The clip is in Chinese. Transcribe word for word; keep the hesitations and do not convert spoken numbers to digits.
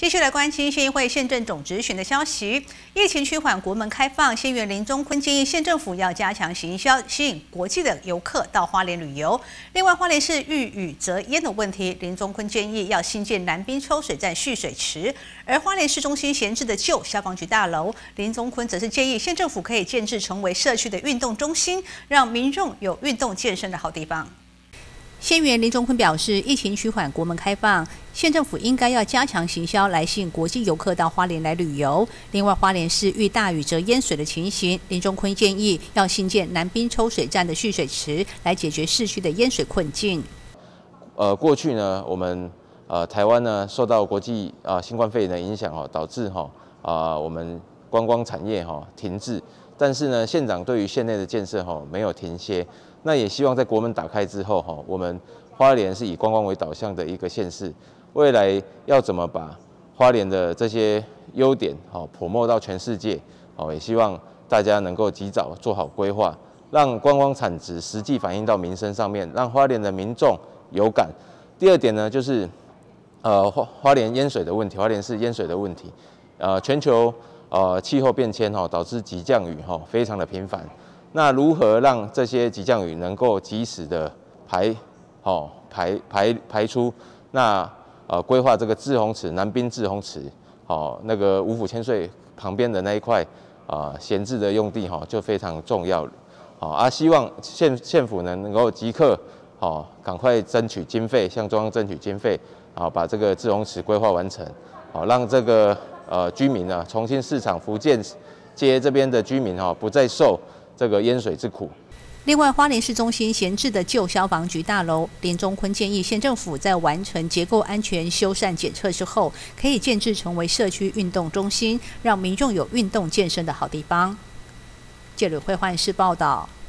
继续来关心县议会县政总质询的消息。疫情趋缓，国门开放，县议员林宗坤建议县政府要加强行销，吸引国际的游客到花莲旅游。另外，花莲市遇雨则淹的问题，林宗坤建议要新建南滨抽水站蓄水池。而花莲市中心闲置的旧消防局大楼，林宗坤则是建议县政府可以建置成为社区的运动中心，让民众有运动健身的好地方。 县议员林宗坤表示，疫情趋缓，国门开放，县政府应该要加强行销，来吸引国际游客到花莲来旅游。另外，花莲市遇大雨则淹水的情形，林宗坤建议要新建南滨抽水站的蓄水池，来解决市区的淹水困境。 呃，过去呢，我们呃台湾呢受到国际啊、呃、新冠肺炎的影响哈，导致哈啊、呃、我们观光产业哈停滞，但是呢，县长对于县内的建设哈没有停歇。 那也希望在国门打开之后，哈，我们花莲是以观光为导向的一个县市，未来要怎么把花莲的这些优点，好，promote到全世界，好，也希望大家能够及早做好规划，让观光产值实际反映到民生上面，让花莲的民众有感。第二点呢，就是呃花花莲淹水的问题，花莲市淹水的问题，呃，全球呃气候变迁哈，导致急降雨哈非常的频繁。 那如何让这些急降雨能够及时的排，好、哦、排排排出？那呃规划这个滞洪池南滨滞洪池，好、哦、那个五府千岁旁边的那一块啊闲置的用地哈、哦、就非常重要了，好、哦、啊希望县县府呢能够即刻好赶、哦、快争取经费，向中央争取经费，啊把这个滞洪池规划完成，好、哦、让这个呃居民呢重新市场福建街这边的居民哈、哦、不再受 这个淹水之苦。 另外，花莲市中心闲置的旧消防局大楼，林宗坤建议县政府在完成结构安全修缮检测之后，可以建置成为社区运动中心，让民众有运动健身的好地方。记者会焕视报道。